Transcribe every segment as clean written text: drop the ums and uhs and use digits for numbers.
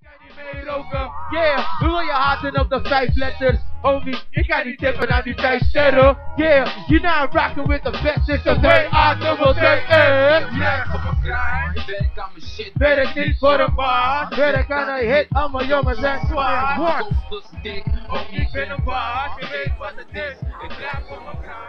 Roken, yeah, hoe wil je haten op de 5 letters? Homie, ik ga niet tippen aan die 5 sterren. Yeah, you know I'm rocking with the best, it's the way I double day. Yeah, op mijn grind, werk aan mijn shit. Werk niet voor een baas, werk aan een hit, allemaal jongens zijn zwaar. Wat? Dik, homie, Ik ben een baas, je weet wat het is. Ik blijf op mijn grind.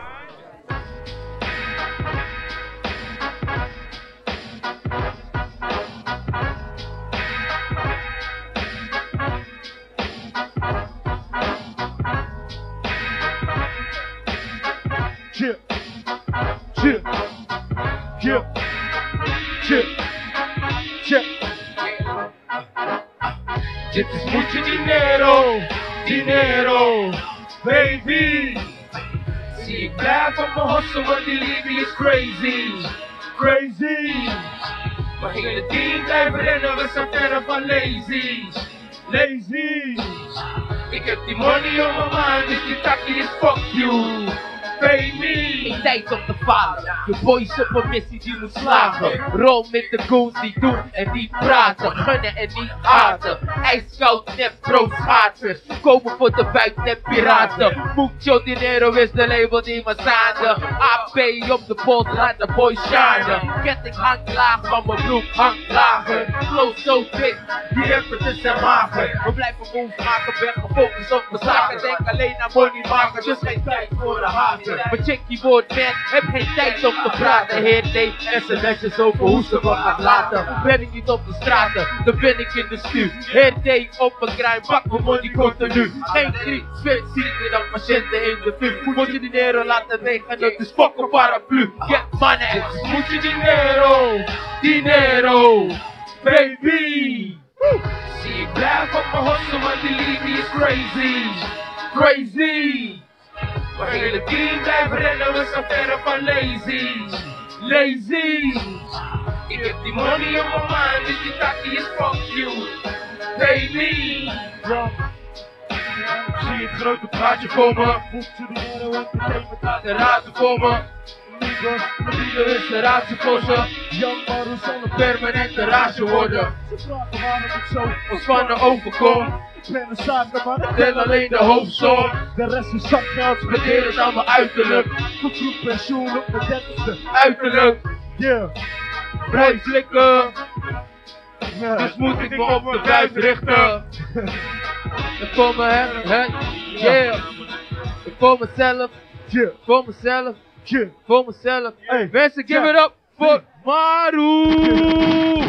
Chill, chill, chill, chill, chill. Dit is mucho dinero, dinero, baby. Zie ik blijf op mijn hustle, want die liefde is crazy, crazy. Mijn hele team blijven rennen, we zijn verre van lazy, lazy. Ik heb die money op mijn mind, dus die takkie is fuck you. Pay me. Tijd om te falen. De boys op een missie die moet slagen. Rol met de goons die doen en niet praten. Gunnen en niet haten. IJskoud net pro-schaatsers. Komen voor de buik net piraten. Mucho dinero is de label die me zaande. AP op de bot, laat de boys shinen. Ketting hangt laag, van mijn broek hangt lager. Flow zo dik, die rappers zijn mager. We blijven moves maken, ben gefocust op mijn zaken. Denk alleen aan money maken, dus geen tijd voor de haten. Maar check die woord man, heb geen tijd om te praten. Heer nee, sms'jes over hoe ze me gaan laten. Ben ik niet op de straten, dan ben ik in de stuur. Heer nee, op mijn grind, pak mijn money continu. Geen kriek, zwet, zieken dan patiënten in de vuur. Moet je dinero laten regenen, dat is fucking paraplu. Get money, moet je dinero, dinero, baby. Zie ik blijf op mijn hustle, want die liefde is crazy, crazy. Mijn hele team blijven rennen, we zijn verre van lazy, lazy. Ik heb die money op mijn mind, dus die takkie is fuck you, baby. Zie je het grote praatje voor me? De razen voor me. Liefde is de raadse kosten. Young Maru zal een permanente rage worden. Ze vragen waarom ik zo als van de overkom. Ik ben een zakenman, ik tel alleen de hoofdsom. De rest is zakgeld, spendeer het aan mijn uiterlijk. Vervroegd pensioen op mijn 30ste. Uiterlijk, yeah. Blijf slikken. Dus moet ik me op de buik richten. Ik voor me, hè, yeah. Ik voor mezelf, voor mezelf, voor mezelf. Mensen, give it up voor Maru!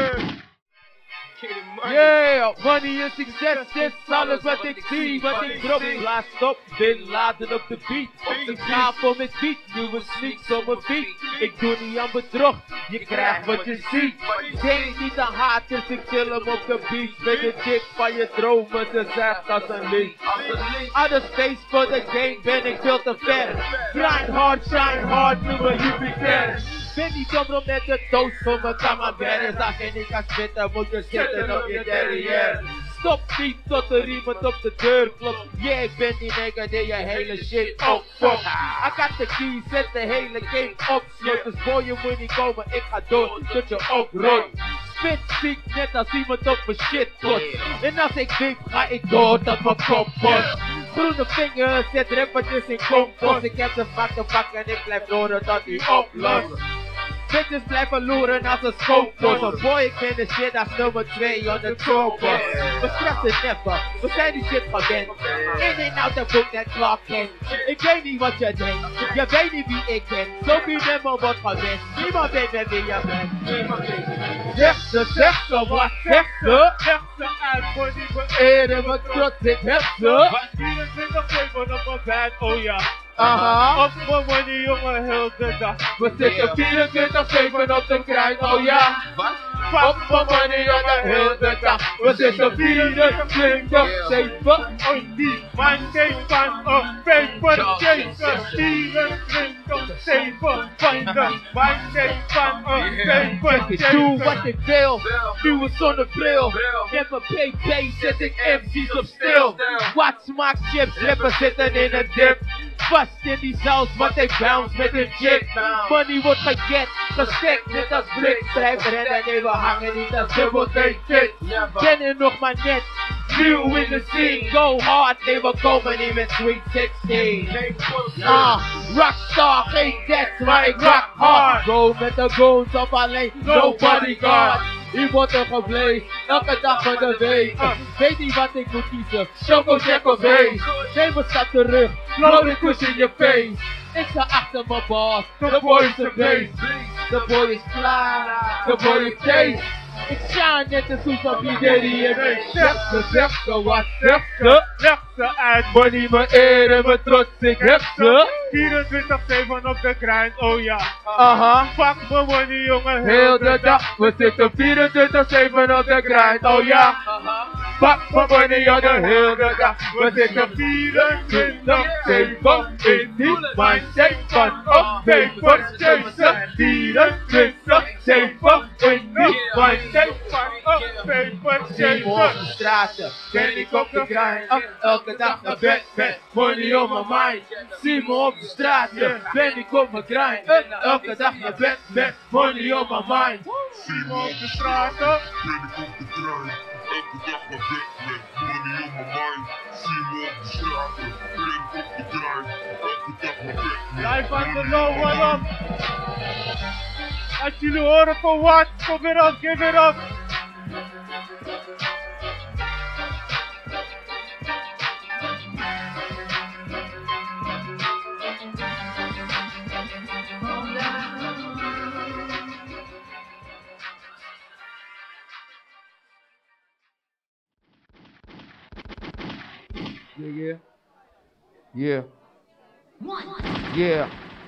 Yeah, money en succes is alles wat ik zie, wat ik drop. Blaast op, Bin Laden op de beat. Ik ga voor mijn beat, nieuwe sneaks op mijn feet. Ik doe niet aan bedrog, je krijgt wat je ziet. Denk niet aan haters, ik chill hem op de beach. Met de chick van je dromen, ze zegt als een lied. Other space voor de game, ben ik veel te ver. Grind hard, shine hard, noem me Jupiter. Ben niet dom om net de doos voor mijn cameraman. Als je niet kan spitten, moet je zitten op je derrière. Stop niet tot de riemen op de deur klopt. Yeah, ik ben die nigga die je hele shit opfokt. I got the key, zet de hele game op slot. Dus voor je moet niet komen, ik ga door tot je oprot. Spit ziek net als iemand op mijn shit pot. En als ik denk, ga ik door tot mijn kop pot. Groene vingers, zet rappertjes in compost. Ik heb de vakken en ik blijf horen tot die oplost. Bitches blijven loeren als een schoolpost. Oh boy, ik ben de shit als nummer 2 on de tourpost. We stressen never, we zijn die shit gewend. In en out de boek net Clark Kent. Ik weet niet wat je denkt, je weet niet wie ik ben. Zo wie met me wordt gewend, niemand weet met wie je bent. Zeg ze, wat zegt ze? Zeg ze uit voor die beëren, wat trots ik heb ze. Wat 24/7 op een band, oh ja. Aha. Op mijn money jongen heel de dag. We zitten 24/7 op de grind, oh ja. Wat? Op mijn money jongen heel de dag. We zitten 24/7 on die Monday van een paper chaser. 24/7 van de Monday van een paper chaser. Ik doe wat ik wil, nieuwe zonnebril. Met mijn PP zet ik MC's op stil. Watch maak chips, rappers zitten in een dip. Vast in die saus, want hij bounce met een chick. Money wordt geget, gestekt net als blik. Blijf rennen en even hangen, niet als dubbel fit. Ben er nog maar net, new in the scene. Go hard, nee we komen niet met Sweet 16. Rockstar, geen death, maar ik rock hard. Go met de goons of alleen, no bodyguard. Hier wordt er gebleed, elke dag van de week. Weet niet wat ik moet kiezen, Choco Jack of Ace. Neem een stap terug, loop de kus in je face. Ik sta achter mijn boss, de boy is een beest. De boy is klaar, de boy is taste. Ik sta net de soes van wie die en weet. Zeg ze, wat zegt ze? Leg ze uit. Money, mijn eer en mijn trots, ik heb ze. 24/7 op de grind, oh ja. Aha. Fuck me money jongen, Heel de dag, we zitten 24/7 op de grind, oh ja. Fuck me money on de hele dag, we zitten 24/7 in die mindset van opnemen. 24/7 in die mindset van opnemen. Zie me op de straten, ben ik op de grind, elke dag naar bed met money on my mind. Zie me op de straten, ben ik op mijn grind, elke dag naar bed met money on my mind. Zie me op de straten, ben ik op de trein. Elke dag naar bed met money on my mind. Zie me op de straten, ben ik op de trein. Elke dag naar bed met live on the low, what up? Als jullie horen voor wat, give it up, give it up. Yeah. Yeah.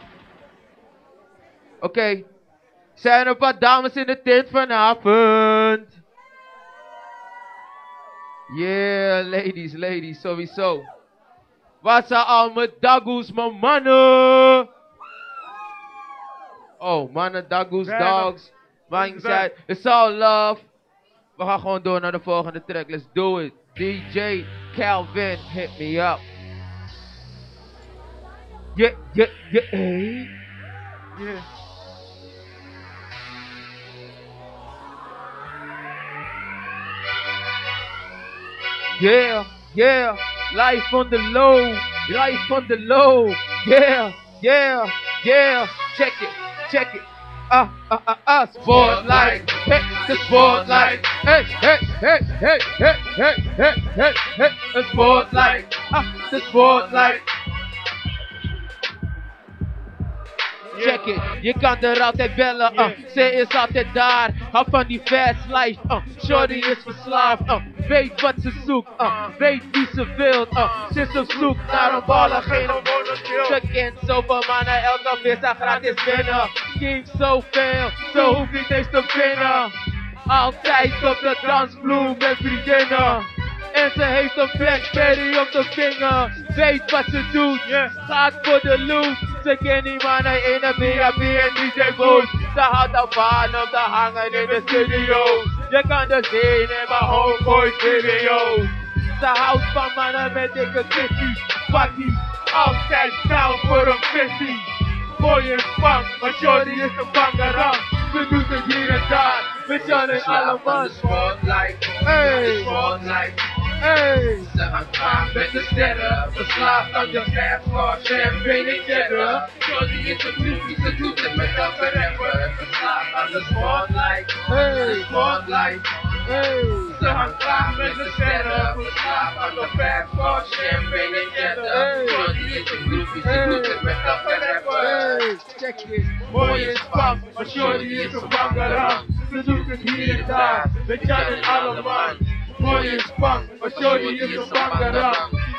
Oké. Zijn er een paar dames in de tent vanavond? Yeah, ladies, sowieso. Waar zijn al mijn dagoes, mijn mannen? Oh, mannen, dagoes, dogs. Maakt niet uit. It's all love. We gaan gewoon door naar de volgende track. Let's do it. DJ Calvin, hit me up. Yeah. Yeah. Yeah, life on the low, yeah, check it, spotlight, hey, the spotlight, hey, the spotlight, the spotlight. Check it, je kan er altijd bellen, ze is altijd daar. Hou van die fast life, shorty is verslaafd, weet wat ze zoekt, weet wie ze wil, ze is op zoek naar een ballen, geen gewone kill. Ze kent zoveel mannen, elke visa gratis binnen. Geeft zoveel, ze hoeft niet eens te winnen. Altijd op de dansvloer met vriendinnen. En ze heeft een Blackberry op de vinger. Weet wat ze doet, gaat voor de loot. Ze kent die mannen in de VIP en DJ booth. Ze houdt ervan om te hangen in de studio. Je kan het zien in mijn homeboy video's. Ze houdt van mannen met dikke titties, pakkies. Altijd down voor een visie. Mooi in spang, maar shorty is een bangerang. We doen het hier en daar, met Jan en allemaal. Hey, hey. Ze gaan gaan met de sterren, verslaafd aan de fastbar, champagne en cheddar. Shorty is een groepie, ze doet het met elke rapper. Verslaafd aan de spotlight, de spotlight. Hey. Ze gaan graag met de sterren, verslaafd aan de fastbar, champagne en cheddar. Shorty is een groepie, ze doet het met elke rapper. Hey. Check this, mooi is spam, maar shorty is een bangerang. Ze doet het hier en daar, met Jan en allemaal. Mooi is spam, maar shorty is een bangerang.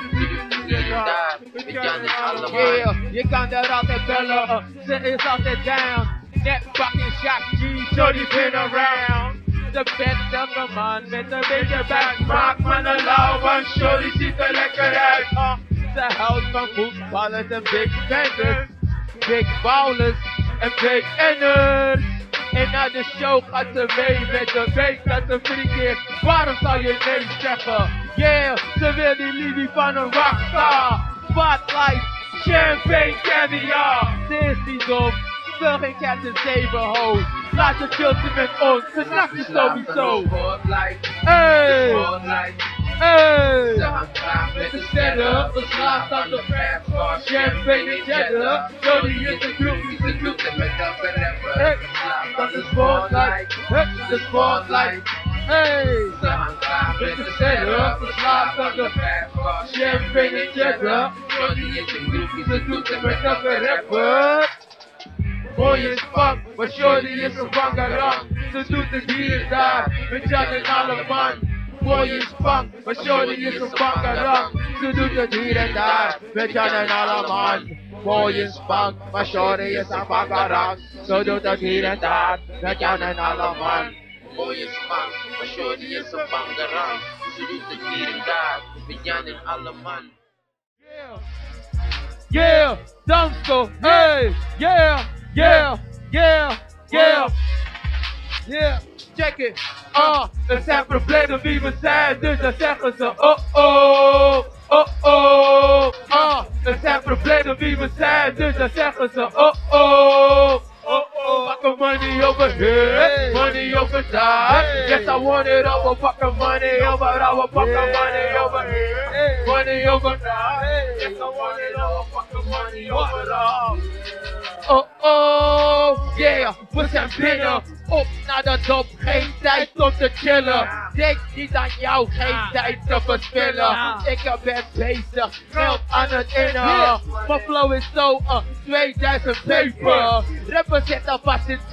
Yeah, je kan er altijd bellen, ze is altijd down. Net fucking shot G, shorty been around. De beste man met een beetje back, maak mannen lauw, want shorty ziet er lekker uit. Ze houdt van voetballers en big bangers, big ballers en big enners. En na de show gaat ze mee met de week dat ze vriend is. Waarom zou je nee zeggen? Yeah, ze wil die liefie van een rockstar. Spotlight, champagne caviar. Dit is niet dom, wil geen Captain 7 ho. Laat je chillen met ons, de nacht is sowieso. Hey! Hey! Ze gaan graag met de sterren, verslaafd aan de verfbar. Champagne en cheddar, Jody is de groepie, ze doet het met elke rapper. Hey. Verslaafd aan de spotlight, de spotlight. Hey! Ze gaan graag met de sterren, verslaafd aan de verfbar. Champagne en cheddar, Jody is de groepie, ze doet het met elke rapper. what? Mooi is pak, maar Shorty is een bangarang. Ze doet het hier en daar, met Jan en alle man. Mooi is pak, maar Shorty is een bangarang. Ze doet het hier en daar, met Jan en alle man. Mooi in spank, maar Shorty is een bakkerang. Ze doet het hier en daar, met Jan en alle man. Mooie smaak, maar Shorty is een bangerang. Ze doet het hier en daar, met Jan en alle man. Yeah, Damsko, hey, yeah, yeah, yeah, yeah. Yeah, check it. Er zijn problemen wie we zijn, dus dan zeggen ze oh oh, oh oh. Er zijn problemen wie we zijn, dus dan zeggen ze oh oh. Oh oh, fucking money over here, money over there. Yes, I want it all, fucking money over there, fucking money over here, money over there. Yes, I want it all, fucking money over there. Oh oh, yeah, we zijn binnen. Op naar de top, geen tijd om te chillen. Denk niet aan jou, geen tijd te verspillen. Ik ben bezig, geld aan het innen. Mijn flow is zo 2007. Rappers zitten vast in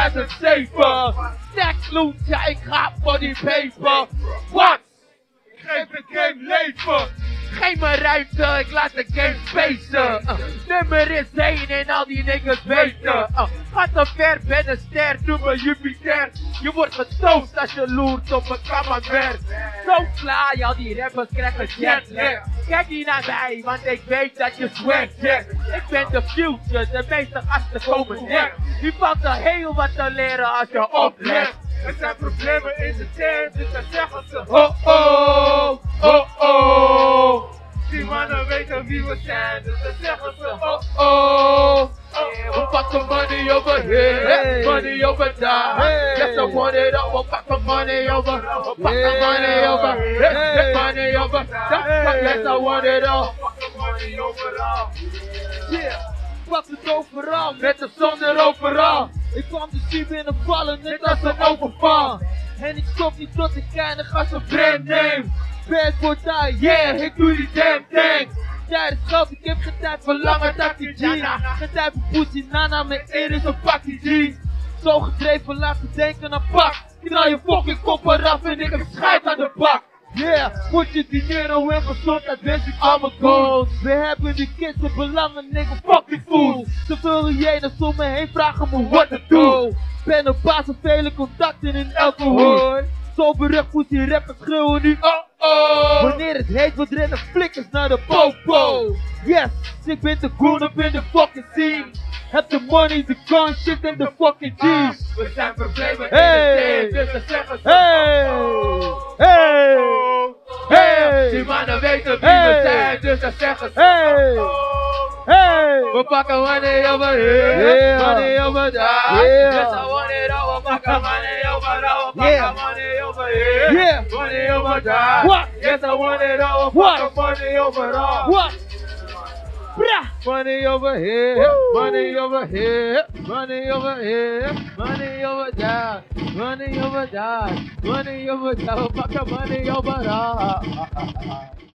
2007. Stack loot, ja ik ga voor die paper. What? Geef de game leven. Geef me ruimte, ik laat de game spacen. Nummer is 1 en al die niggas weten. Ga te ver, ben een ster, noem me Jupiter. Je wordt getoast als je loert op een kamerwerk. Zo klaar, al die rappers krijgen jetlag. Kijk niet naar mij, want ik weet dat je swag checkt. Ik ben de future, de meeste gasten komen net. Je valt er heel wat te leren als je oplet. Er zijn problemen in de tent, dus dan zeggen ze Oh oh, oh oh. die mannen weten wie we zijn, dus dan zeggen ze oh Oh, we pakken money over here, money over there. Yes, I want it all, we pakken money over, we pakken money over here, money over there. Yes, I want it all, we pakken money overal. yeah, pak het overal, Met de zon eroveral. ik kwam de zie binnenvallen, net als een overval. En ik stop niet tot ik eindig als een brandname. Bad for die, yeah, ik doe die damn thing. Tijd is geld, ik heb geen tijd voor lange takkie jeans. Geen tijd voor pussy, nana, mijn eer is een pakkie jeans. Zo gedreven, laat me denken aan pak. Knal je fucking kop eraf en ik heb scheid aan de bak. Yeah, moet je dinero en gezondheid, wens ik al mijn goals. We hebben die kids de belangen, nigga, fucking fool. Zoveel hyenen om me heen vragen me what to do. Ben op baas van vele contacten in elke hoor. Zo berucht pussy rappers schreeuwen nu oh oh. Wanneer het heet, we rennen flikkers naar de popo. Yes, ik ben te groen up in de fucking scene. Heb de money, de gun shit en de fucking G's. We zijn problemen Hey. in de tent, dus dan zeggen ze Hey, hey, hey, die mannen weten wie we Hey. zijn, dus dan zeggen ze hey, hey. we pakken money over here, Yeah. money over there. Yeah. Yes, I want it all, we pakken money over there, we Yeah. pakken money over here, Yeah. money over there. What? Yes, I want it all, we What? pakken money over there. What? Brah. Money over here, Woo. money over here, money over here, money over there, money over there, money over there, we pakken money over there.